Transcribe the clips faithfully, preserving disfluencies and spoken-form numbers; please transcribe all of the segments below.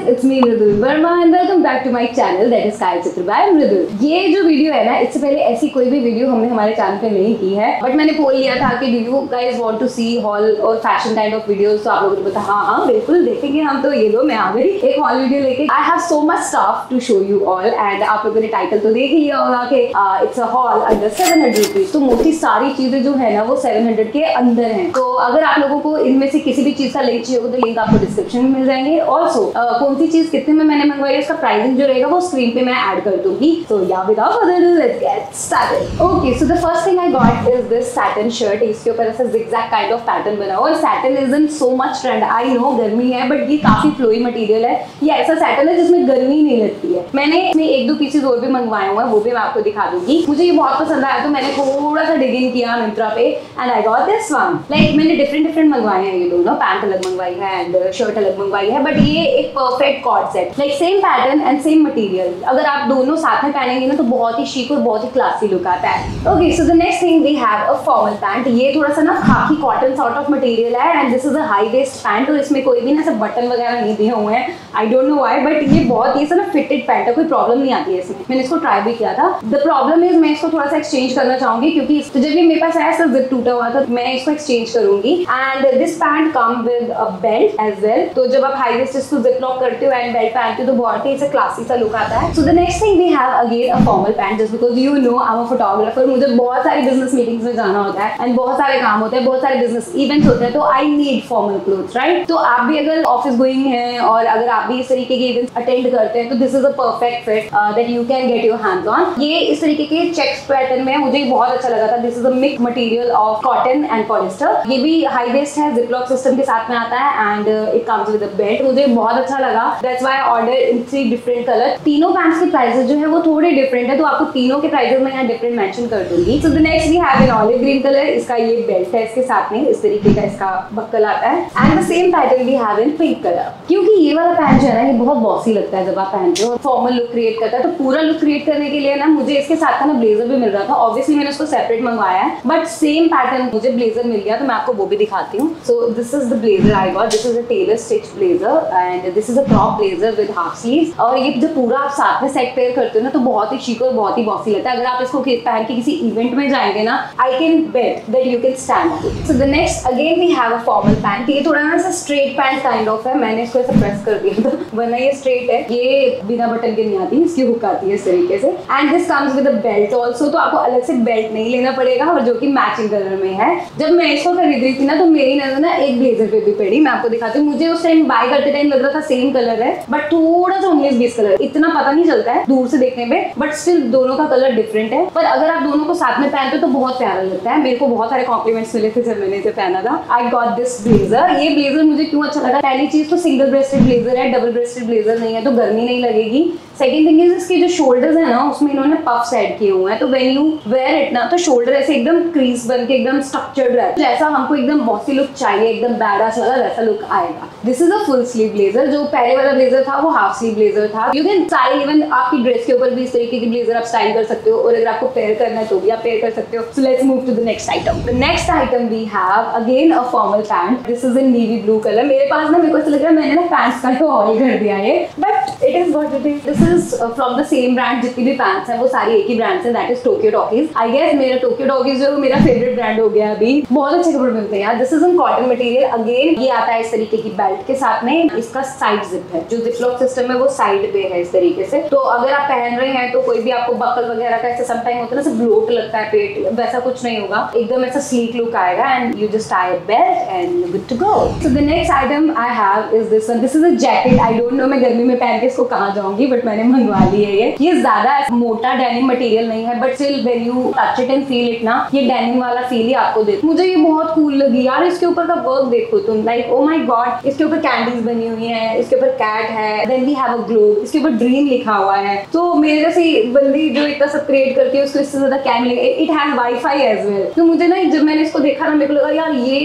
it's me Mridul Verma and welcome back to my channel that is Kyle Chitra by Mridul। ये जो video है ना, इससे पहले ऐसी कोई भी वीडियो हमने हमारे चैनल पे नहीं की है, बट मैंने पोल लिया था कि do you guys want to see haul और फैशन काइंड ऑफ वीडियोस, तो आप लोगों ने बताया हाँ हाँ बिल्कुल देखेंगे हम। तो ये लो मैं आ गई एक हॉल वीडियो लेके। I have so much stuff to show you all and आप लोगों ने टाइटल तो देख ही लिया होगा कि it's a haul under seven hundred rupees. तो मोस्टली सारी चीजें जो है ना वो सेवन हंड्रेड के अंदर है। तो अगर आप लोगों को इनमें से किसी भी चीज का लिंक चाहिए होगा तो लिंक आपको डिस्क्रिप्शन में मिल जाएंगे। ऑल्सो कौन सी चीज कितने में मैंने मंगवाई है उसका प्राइसिंग जो रहेगा वो स्क्रीन पे मैं ऐड कर दूंगी। तो या without further ado let's get started. Okay so the first thing I got is this satin shirt. इसके ऊपर ऐसा zigzag काइंड ऑफ पैटर्न बना हुआ है। Satin is in so much trend, I know गर्मी है बट ये काफी फ्लोई मटेरियल है। ये ऐसा सैटिन है जिसमें गर्मी नहीं लगती है। मैंने इसमें एक दो पीसेज और भी मंगवाए हुए हैं, वो भी मैं आपको दिखा दूंगी। मुझे ये बहुत पसंद आया तो मैंने थोड़ा सा डिग इन किया मिंत्रा पे and I got this one. Like मैंने डिफरेंट डिफरेंट मंगवाए हैं, ये दोनों पैंट अलग मंगवाई है एंड शर्ट अलग मंगवाई है, बट ये एक perfect coord set, like same pattern and same material. अगर आप दोनों साथ में पहनेंगे ना तो बहुत ही chic और बहुत ही क्लासी लुक आता है। Okay so the next thing we have a formal pant. ये थोड़ा सा ना khaki cotton sort of material है and this is a high waist pant. और इसमें कोई भी ना ऐसे बटन वगैरह नहीं दिए हुए हैं, I don't know why, but ये बहुत ये ना फिटेड पैंट है, कोई प्रॉब्लम नहीं आती है इसमें। मैंने इसको ट्राई भी किया था। द प्रॉब्लम इज मैं इसको थोड़ा सा एक्सचेंज करना चाहूंगी क्योंकि तो जब ये मेरे पास आया जिप टूटा हुआ था, मैं इसको एक्सचेंज करूंगी। And this pant come with a belt as well. तो जब आप हाई वेस्ट इसको जिप लॉक करते हो एंड बेल्ट पहनते हो तो बहुत ही क्लासी सा लुक आता है। So the next thing we have again a formal pant just because you know I am a photographer. मुझे बहुत सारी बिजनेस मीटिंग्स में जाना होता है एंड बहुत सारे काम होते हैं, बहुत सारे बिजनेस इवेंट्स होते हैं, तो I need formal clothes right. तो आप भी अगर ऑफिस गोइंग हैं और अगर आप भी इस तरीके के इवेंट्स अटेंड करते हैं तो this is a perfect fit that you can get your hands on. ये इस तरीके के चेक्स पैटर्न में मुझे बहुत अच्छा लगा था। This is a mix material of cotton and polyester. ये भी हाई वेस्ट है, जिप लॉक सिस्टम के साथ में आता है and it comes with a belt. मुझे बहुत अच्छा लगा, that's why I order in three different colour. तीनों पैंट्स के प्राइसेस जो है वो थोड़े डिफरेंट है, तो आपको तीनों के प्राइसेस मैं यहाँ डिफरेंट मेंशन कर दूंगी। So the next we have an olive green colour. इसका ये बेल्ट है, इसके साथ में इस तरीके का इसका बक्कल आता है and the same pattern we have in pink colour. क्योंकि ये वाला पैंट जो है ना ये बहुत बॉसी लगता है जब आप पहनते हो, फॉर्मल लुक क्रिएट करता है। तो पूरा लुक क्रिएट करने के लिए ना मुझे इसके साथ का ना ब्लेजर भी मिल रहा था। ऑब्वियसली मैंने उसको सेपरेट मंगवाया है बट सेम पैटर्न मुझे ब्लेजर मिल गया, तो मैं आपको वो भी दिखाती हूँ। So this is the blazer I got. This is a tailor stitch blazer and this is a crop blazer with half sleeves. और ये जब पूरा आप साथ में सेट पेयर करते हो ना तो बहुत ही chic और बहुत ही बॉसी लगता है। अगर आप इसको पहन के किसी इवेंट में जाएंगे ना, I can bet that you can stand it. So the next again we have a formal pant. ये थोड़ा ना सा स्ट्रेट पैंट काइंड ऑफ है, मैंने इसको ऐसे प्रेस कर दिया था वरना ये स्ट्रेट है। ये बिना बटन के नहीं आती, इसकी हुक आती है इस तरीके से and this comes with a belt also. तो आपको अलग से बेल्ट नहीं लेना पड़ेगा और जो कि मैचिंग कलर में है। जब मैं इसको खरीद रही थी ना तो मेरी नजर ना एक ब्लेजर पे भी पड़ी, मैं आपको दिखाती हूँ। मुझे उस टाइम बाय करते टाइम लग रहा था सेम कलर है बट थोड़ा सा उन्नीस बीस कलर, इतना पता नहीं चलता है दूर से देखने में, बट स्टिल दोनों का कलर डिफरेंट है। पर अगर आप दोनों को साथ में पहनते हो तो बहुत प्यारा लगता है। मेरे को बहुत सारे कॉम्प्लीमेंट्स मिले थे जब मैंने इसे पहना था। I got this blazer. ये ब्लेजर मुझे क्यों अच्छा लगा, पहली चीज तो सिंगल ब्रेस्टेड ब्लेजर है, डबल ब्रेस्टेड ब्लेजर नहीं है तो गर्मी नहीं लगेगी। सेकंड थिंग इज इसके जो शोल्डर्स है ना उसमें इन्होंने पफ्स ऐड किए हुए हैं, तो व्हेन यू वेयर इट ना तो शोल्डर ऐसे एकदम क्रीज बन के एकदम स्ट्रक्चर्ड रहता है। जैसा हमको एकदम बॉसी लुक चाहिए, एकदम बैडास वाला वैसा लुक आएगा। This is a full sleeve blazer. जो पहले वाला ब्लेजर था वो हाफ स्लीव ब्लेजर था। यू कैन स्टाइल इवन आपकी ड्रेस के ऊपर भी इस तरीके की ब्लेजर आप स्टाइल कर सकते हो और अगर आपको पेयर करना है तो भी आप पेयर कर सकते हो। So let's move to the next item. The next item we have again a formal pant. This is in navy blue colour. मेरे पास ना मेरे को ऐसा लग रहा है मैंने ना पैंट्स का तो ऑल कर दिया है but it is what it is. This is from the same brand. जितनी भी पैंट्स हैं वो सारी एक ही ब्रांड से, that is Tokyo Doggies. I guess मेरा टोक्यो डॉगीज जो मेरा फेवरेट ब्रांड हो गया अभी। बहुत अच्छे कपड़े मिलते हैं यार। This is in cotton material again. ये आता है इस तरीके की बेल्ट के साथ में। इसका साइड जिप है, जो जिप लॉक सिस्टम है वो साइड पे है इस तरीके से। तो अगर आप पहन रहे हैं तो कोई भी आपको बकल वगैरह का ऐसे समटाइम होता है ना, ब्लोट लगता है पेट, वैसा कुछ नहीं होगा। एकदम ऐसा स्लीक लुक आएगा and you just tie a belt and good to go. So the next item I have is this one. This is a jacket. I don't know मैं गर्मी में पहन के इसको कहाँ जाऊंगी बट मैंने मंगवा ली है। ये ये ज्यादा मोटा डेनिम मटेरियल नहीं है but still when you touch it and feel it ना, ये डेनिम वाला फील ही आपको देता। मुझे ये बहुत कूल लगी यार। इसके ऊपर का वर्क देखो तुम, लाइक ओ माय गॉड। इसके ऊपर कैंडल्स बनी हुई है, इसके ऊपर कैट है, then we have a globe, इसके ऊपर ड्रीम लिखा हुआ है। तो मेरे जैसी बंदी जो इतना सब क्रिएट करती है उसको इससे ज्यादा क्या मिलेगा। It has WiFi as well. तो मुझे ना जब मैंने इसको देखा ना मेरे को लगा यार ये वो चीज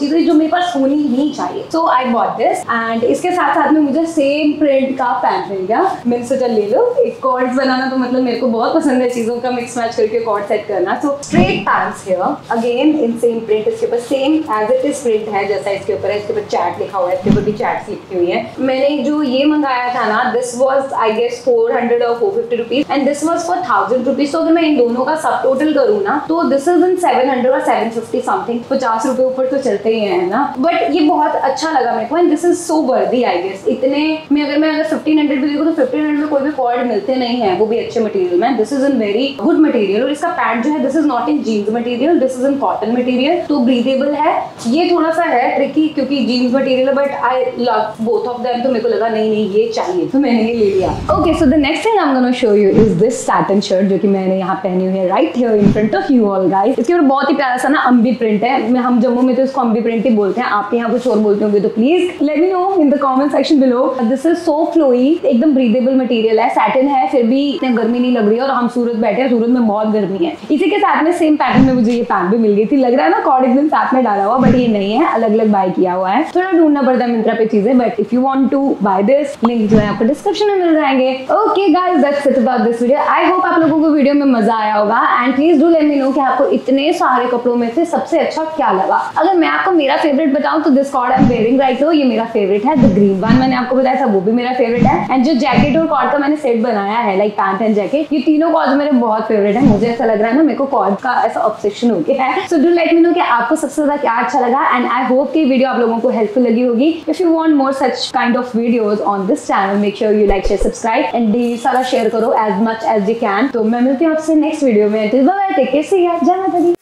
चीजें जो मेरे पास होनी ही चाहिए। So I bought this and इसके साथ साथ में मुझे सेम प्रिंट का पैंट मिल गया। मैंने सोचा ले लो, एक कॉर्ड्स बनाना तो मतलब मेरे को बहुत पसंद है चीजों का मिक्स मैच करके कॉर्ड सेट करना। So straight pants here again in same print, इसके ऊपर same as it is print है जैसा इसके ऊपर है। इसके ऊपर चैट लिखा हुआ है, इसके ऊपर भी चैट्स लिखी हुई है। मैंने जो ये मंगाया था ना, this was I guess four hundred और four fifty rupees and this was four thousand rupees. तो अगर मैं इन दोनों का सब टोटल करूँ ना तो this is in seven hundred और सेवन फिफ्टी समथिंग। पचास रुपए ऊपर तो चलते ही है ना, बट ये बहुत अच्छा लगा मेरे को एंड दिस इज सो वर्दी आई गेस। इतने में अगर मैं अगर फिफ्टीन हंड्रेड भी देखूँ तो फिफ्टीन हंड्रेड में कोई भी कॉर्ड मिलते नहीं है, वो भी अच्छे मटेरियल में। This is in very good material और इसका पैंट जो है this is not in jeans material, this is in cotton material, तो ब्रीदेबल है। ये थोड़ा सा है ट्रिकी क्योंकि जीन्स मटेरियल है, but I love both of them, तो मेरे को लगा नहीं नहीं ये चाहिए तो मैंने ये ले लिया। Okay so the next thing I am gonna show you is this satin shirt जो कि मैंने यहाँ पहनी हुई है right here in front of you all guys. इसके ऊपर बहुत ही प्यारा सा ना अम्बी प्रिंट है। हम जम्मू में तो इसको अम्बी प्रिंट ही बोलते हैं, आपके यहाँ कुछ और बोलते होंगे तो please let me know in the comment section below. This is so flowy, एकदम ब्रीदेबल मटेरियल है, सैटिन है, फिर भी इतनी गर्मी नहीं लग रही है और हम सूरत बैठे हैं, सूरत में बहुत गर्मी है। इसी के साथ में सेम पैटर्न में मुझे ये पैंट भी मिल गई थी। लग रहा है ना कॉर्ड एकदम साथ में डाला हुआ, बट ये नहीं है, अलग अलग बाय किया हुआ है। थोड़ा ढूंढना पड़ता है मिंत्रा पे चीजें, but if you want to buy this link जो है आपको डिस्क्रिप्शन में मिल जाएंगे। Okay guys that's it about this video. I hope आप लोगों को वीडियो में मजा आया होगा and please do let me know कि आपको इतने सारे कपड़ों में से सबसे अच्छा क्या लगा। अगर मैं आपको मेरा फेवरेट बताऊं तो this cord I am wearing right now, ये मेरा फेवरेट है। द ग्रीन वन मैंने आपको बताया था वो भी मेरा फेवरेट है एंड जो जैकेट और कॉर्ड का मैंने सेट बनाया है लाइक पैंट एंड जैकेट, ये तीनों कॉर्ड मेरे बहुत फेवरेट है। मुझे ऐसा लग रहा है ना मेरे को कॉर्ड का ऐसा ऑब्सेशन हो गया है। So do let me know कि आपको सबसे ज्यादा क्या अच्छा लगा एंड आई होप कि वीडियो आप लोगों को हेल्पफुल लगी होगी। If you want more such kind of videos on this channel make sure you like share subscribe and ढेर सारा शेयर करो as much as you can. तो मैं मिलती हूँ आपसे नेक्स्ट वीडियो में। Bye bye, take care, see you, जय माता दी।